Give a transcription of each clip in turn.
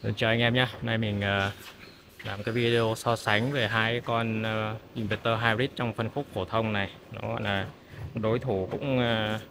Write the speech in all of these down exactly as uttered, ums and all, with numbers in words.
Được, chào anh em nhé. Nay mình ờ, làm cái video so sánh về hai cái con ờ, inverter hybrid trong phân khúc phổ thông này. Nó gọi là đối thủ cũng uh,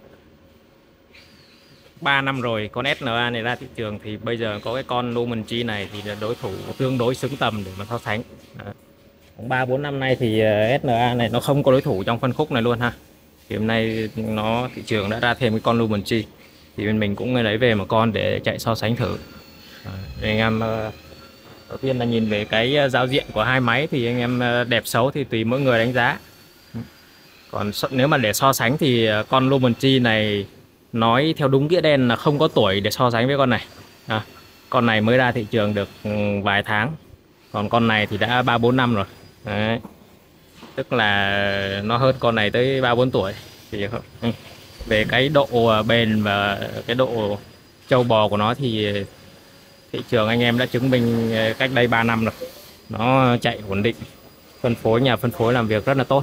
ba năm rồi. Con ét en a này ra thị trường thì bây giờ có cái con Lumen G này thì là đối thủ tương đối xứng tầm để mà so sánh. Đó. Cũng ba bốn năm nay thì ờ, ét en a này nó không có đối thủ trong phân khúc này luôn ha. Thì hôm nay nó thị trường đã ra thêm cái con Lumen G. Thì bên mình cũng lấy về một con để chạy so sánh thử. Đó. Anh em ờ, đầu tiên là nhìn về cái ờ, giao diện của hai máy thì anh em ờ, đẹp xấu thì tùy mỗi người đánh giá. Còn nếu mà để so sánh thì ờ, con Lumen G này nói theo đúng nghĩa đen là không có tuổi để so sánh với con này. À, con này mới ra thị trường được ừ, vài tháng, còn con này thì đã ba bốn năm rồi. Đấy. Tức là nó hơn con này tới ba bốn tuổi. Thì ừ, về cái độ ờ, bền và cái độ trâu bò của nó thì thị trường anh em đã chứng minh ờ, cách đây ba năm rồi, nó chạy ổn định, phân phối nhà phân phối làm việc rất là tốt.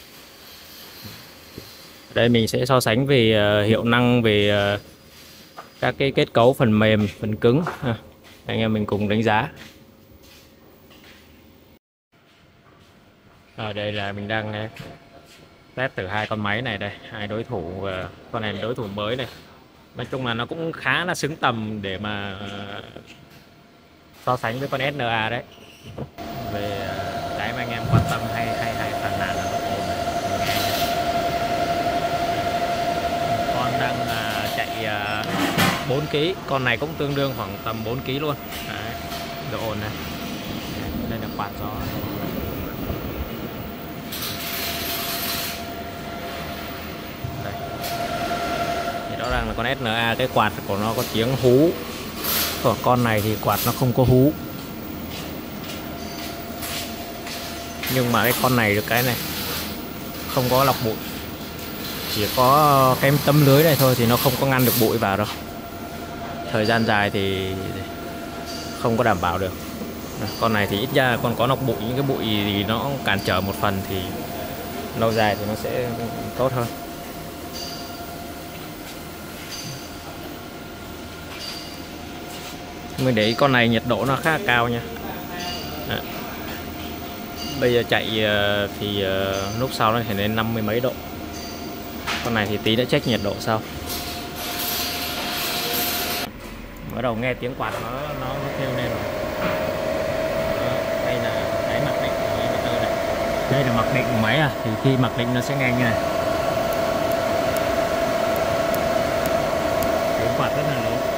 Đây mình sẽ so sánh về ờ, hiệu năng, về ờ, các cái kết cấu phần mềm phần cứng ha. Anh em mình cùng đánh giá. Ở đây là mình đang ờ, test từ hai con máy này đây, hai đối thủ. ờ, con này là đối thủ mới này, nói chung là nó cũng khá là xứng tầm để mà ờ, so sánh với con ét en a đấy. Về ờ, cái mà anh em quan tâm hay hay hay phàn nàn là độ ồn này. Mình nghe con đang à, chạy à, bốn ki lô gam, con này cũng tương đương khoảng tầm bốn ki lô gam luôn. Đấy, độ ồn này. Đây là quạt gió. Đây. Thì rõ ràng là con ét en a cái quạt của nó có tiếng hú, còn con này thì quạt nó không có hú. Nhưng mà cái con này được cái này không có lọc bụi, chỉ có cái tấm lưới này thôi thì nó không có ngăn được bụi vào đâu. Thời gian dài thì không có đảm bảo được. Con này thì ít ra còn có lọc bụi, những cái bụi thì nó cản trở một phần thì lâu dài thì nó sẽ tốt hơn. Mình để ý con này nhiệt độ nó khá cao nha. Đấy. Bây giờ chạy ờ, thì ờ, lúc sau nó thể lên năm mươi mấy độ. Con này thì tí đã check nhiệt độ sau. Bắt đầu nghe tiếng quạt nó nó kêu lên rồi. Đây là cái mặc định của inverter này. Đây là mặc định của máy à, thì khi mặc định nó sẽ nghe như này. Tiếng quạt rất là lớn.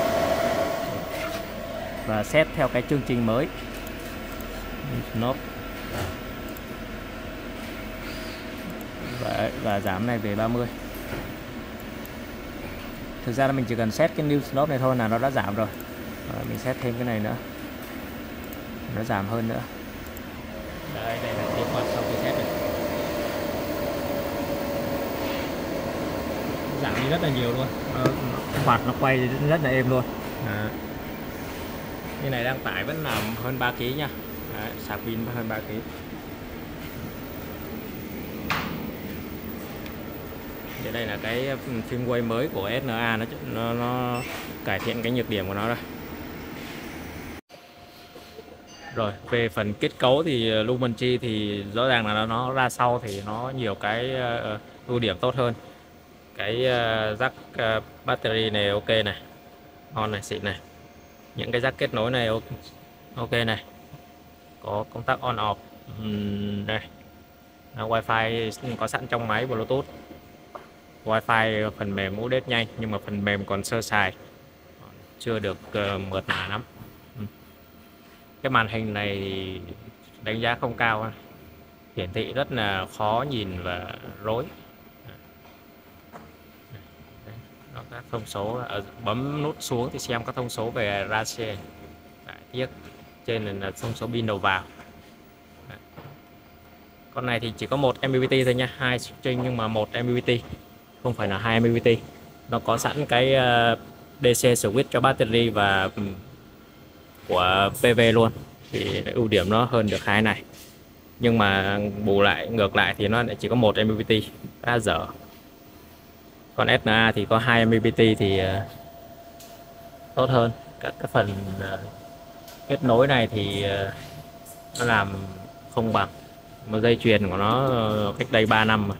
Và set theo cái chương trình mới. Knob. Và, và giảm này về ba mươi. Thực ra là mình chỉ cần set cái new knob này thôi là nó đã giảm rồi. Và mình set thêm cái này nữa, nó giảm hơn nữa. Đây, đây là tiếng quạt sau khi set này. Giảm đi rất là nhiều luôn. Nó, quạt nó quay rất là êm luôn. À. Như này đang tải vẫn là hơn ba ki lô gam nha. Đấy, sạc pin hơn ba ki lô gam. Thì đây là cái firmware mới của ét en a, nó, nó nó cải thiện cái nhược điểm của nó rồi. Rồi về phần kết cấu thì Lumen G thì rõ ràng là nó ra sau thì nó nhiều cái uh, ưu điểm tốt hơn. Cái uh, jack uh, battery này ok này, on này, xịn này. Những cái jack kết nối này ok này, có công tắc on off. uhm, đây là wifi có sẵn trong máy, bluetooth, wifi, phần mềm update nhanh nhưng mà phần mềm còn sơ sài, chưa được uh, mượt mà lắm. Cái màn hình này đánh giá không cao, hiển thị rất là khó nhìn và rối. Đó, các thông số ở, bấm nút xuống thì xem các thông số về race, tiếc trên là thông số pin đầu vào. Con này thì chỉ có một em pê pê tê thôi nha, hai string nhưng mà một em pê pê tê, không phải là hai em pê pê tê. Nó có sẵn cái đê xê switch cho battery và của pê vê luôn, thì ưu điểm nó hơn được hai này. Nhưng mà bù lại ngược lại thì nó lại chỉ có một em pê pê tê, khá dở. Còn ét en a thì có hai em pê pê tê thì tốt hơn. Các cái phần Kết nối này thì ờ, nó làm không bằng, một dây chuyền của nó ờ, cách đây ba năm mà.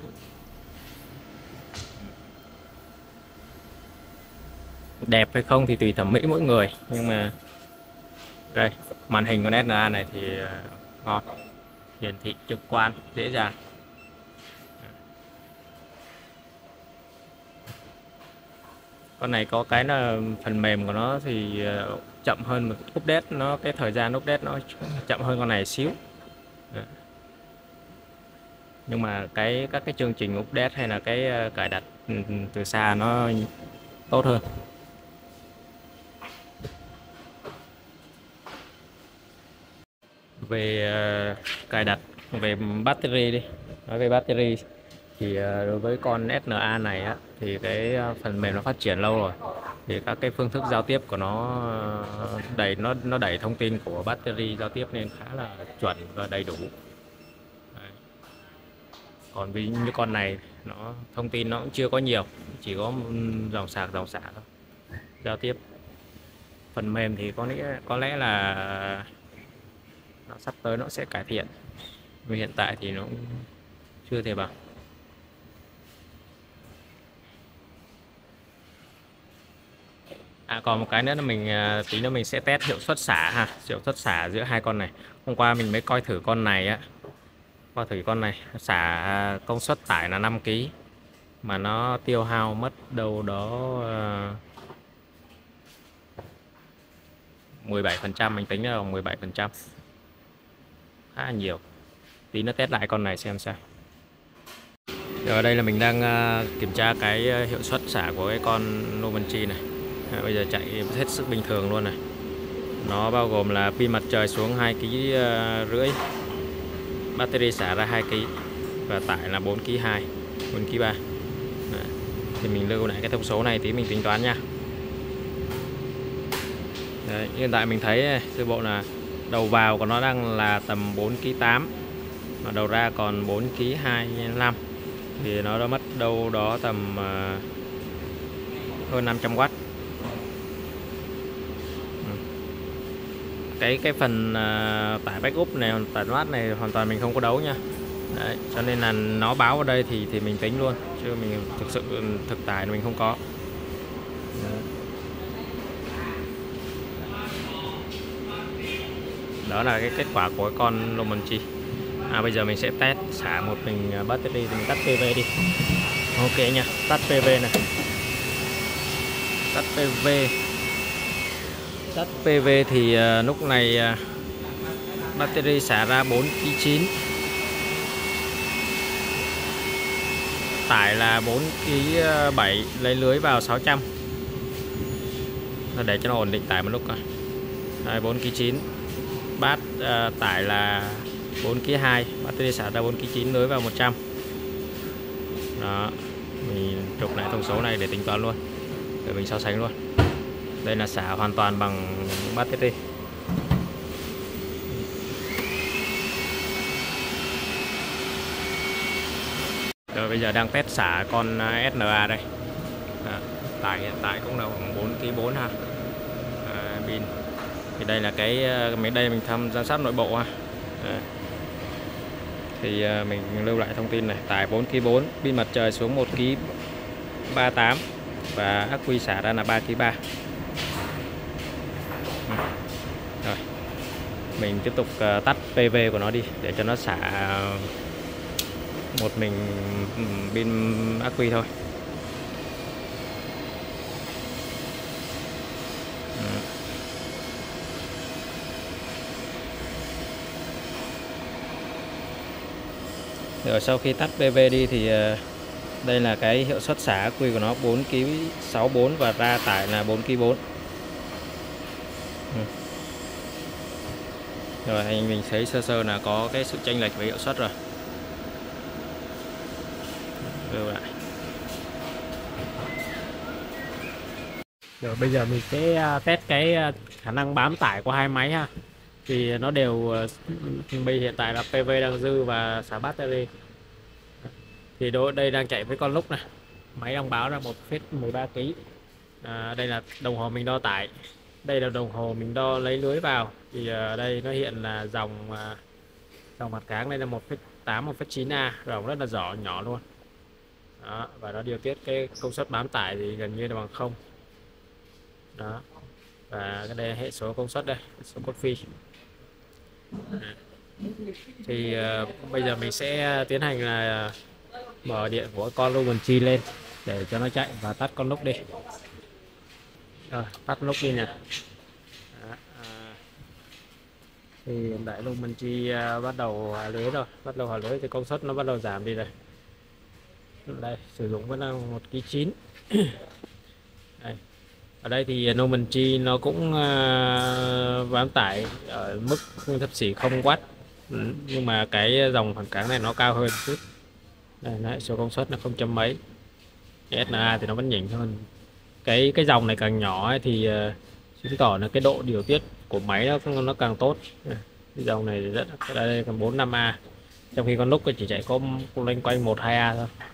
Đẹp hay không thì tùy thẩm mỹ mỗi người, nhưng mà đây màn hình con ét en a này thì ờ, ngon, hiển thị trực quan dễ dàng. Con này có cái là phần mềm của nó thì ờ, chậm hơn một update, nó cái thời gian update nó chậm hơn con này xíu. Nhưng mà cái các cái chương trình update hay là cái ờ, cài đặt ừ, từ xa nó tốt hơn. Về ờ, cài đặt, về battery đi, nói về battery thì ờ, đối với con ét en a này á, thì cái ờ, phần mềm nó phát triển lâu rồi, thì các cái phương thức giao tiếp của nó ờ, đẩy nó nó đẩy thông tin của battery giao tiếp nên khá là chuẩn và đầy đủ. Đấy. Còn ví như con này nó thông tin nó cũng chưa có nhiều, chỉ có dòng sạc dòng sạc thôi. Giao tiếp phần mềm thì có lẽ có lẽ là nó sắp tới nó sẽ cải thiện, vì hiện tại thì nó cũng chưa thể bằng. À, còn một cái nữa là mình à, tí nữa mình sẽ test hiệu suất xả ha, hiệu suất xả giữa hai con này. Hôm qua mình mới coi thử con này á, coi thử con này xả công suất tải là năm ki lô gam mà nó tiêu hao mất đâu đó uh, mười bảy phần trăm, mình tính là mười bảy phần trăm, khá là nhiều. Tí nó test lại con này xem sao. Rồi ở đây là mình đang uh, kiểm tra cái uh, hiệu suất xả của cái con Novenchi này. À, bây giờ chạy hết sức bình thường luôn này. Nó bao gồm là pin mặt trời xuống hai ki lô gam rưỡi, battery xả ra hai ki lô gam và tải là bốn ki lô gam hai, bốn ki lô gam ba. Đấy. Thì mình lưu lại cái thông số này tí mình tính toán nha. Đấy, hiện tại mình thấy sơ bộ là đầu vào của nó đang là tầm bốn ki lô gam tám và đầu ra còn bốn ki lô gam hai mươi lăm, thì nó đã mất đâu đó tầm uh, hơn năm trăm oát. cái cái phần uh, tải backup này, tải watt này hoàn toàn mình không có đấu nha. Đấy, cho nên là nó báo ở đây thì thì mình tính luôn, chứ mình thực sự thực tải mình không có. Đấy. Đó là cái kết quả của con Novenchi. À, bây giờ mình sẽ test xả một mình battery, thì mình tắt pê vê đi. Ok nha, tắt pê vê này, tắt pê vê. Tắt pê vê thì uh, lúc này uh, battery xả ra bốn ki lô gam chín, tải là bốn ki lô gam bảy, lấy lưới vào sáu trăm để cho nó ổn định tải một lúc rồi. Đây, bốn ki lô gam chín, bát uh, tải là bốn ki lô gam hai, battery xả ra bốn ki lô gam chín, lưới vào một trăm. Đó, mình chụp lại thông số này để tính toán luôn, để mình so sánh luôn. Đây là xả hoàn toàn bằng battery. Rồi bây giờ đang test xả con ét en a đây. À, tải hiện tại cũng là khoảng bốn ki lô gam bốn ha. À, pin. Thì đây là cái mấy đây mình thăm giám sát nội bộ ha. À, thì mình lưu lại thông tin này, tải bốn ki lô gam bốn, pin mặt trời xuống một ki lô gam ba mươi tám và ắc quy xả ra là ba ki lô gam ba. Rồi mình tiếp tục uh, tắt pê vê của nó đi để cho nó xả một mình pin ắc quy thôi. Rồi sau khi tắt pê vê đi thì uh, đây là cái hiệu suất xả ắc quy của nó, bốn ki lô gam sáu mươi bốn và ra tải là bốn ki lô gam bốn. Ừ. Rồi anh mình thấy sơ sơ là có cái sự chênh lệch về hiệu suất rồi. Lưu lại. Rồi bây giờ mình sẽ test cái khả năng bám tải của hai máy ha. Thì nó đều bây hiện tại là pê vê đang dư và xả battery. Thì đôi đây đang chạy với con lúc này. Máy đang báo ra một phẩy mười ba ki lô gam. À, đây là đồng hồ mình đo tải. Đây là đồng hồ mình đo lấy lưới vào thì ở đây nó hiện là dòng à, dòng mặt cáng đây là một phẩy tám, một phẩy chín A, rộng rất là rõ nhỏ luôn. Đó, và nó điều tiết cái công suất bám tải thì gần như là bằng không. Đó, và cái đây là hệ số công suất, đây số cốt phi. Thì uh, bây giờ mình sẽ tiến hành là mở điện của con Lumen Chi lên để cho nó chạy và tắt con lốc đi. Rồi, tắt lốc đi nè. Đó, à, thì hiện tại Lumen Chi uh, bắt đầu hòa lưới rồi, bắt đầu hòa lưới thì công suất nó bắt đầu giảm đi rồi. Đây sử dụng vẫn là một ký chín. Đây. Ở đây thì Lumen Chi nó cũng uh, bám tải ở mức xấp xỉ không oát. Ừ, nhưng mà cái dòng phản kháng này nó cao hơn chút. Đây, đấy, số công suất nó không chấm mấy. Cái ét en a thì nó vẫn nhỉnh hơn. Cái cái dòng này càng nhỏ ấy thì uh, chứng tỏ là cái độ điều tiết của máy nó nó càng tốt. Cái dòng này rất đây còn bốn năm A, trong khi con lúc chỉ chạy có loanh quanh một hai A thôi.